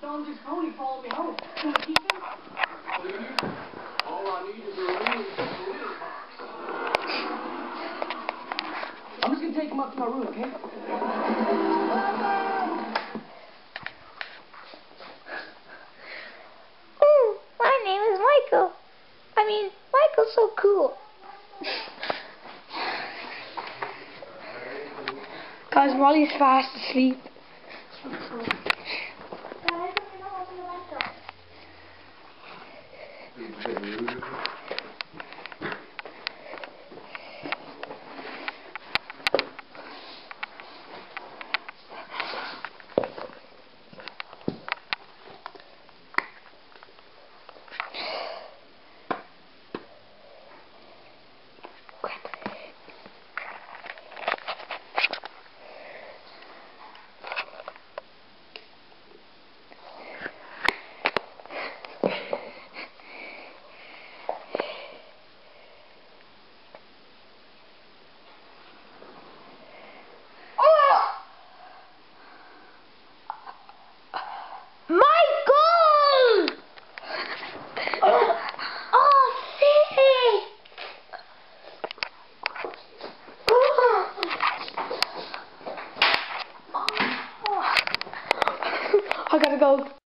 Don's his pony followed me home. Can we keep him? Please. All I need is a really litter box. I'm just gonna take him up to my room, okay? Oh, my name is Michael. Michael's so cool. Guys, Molly's fast asleep. I gotta go.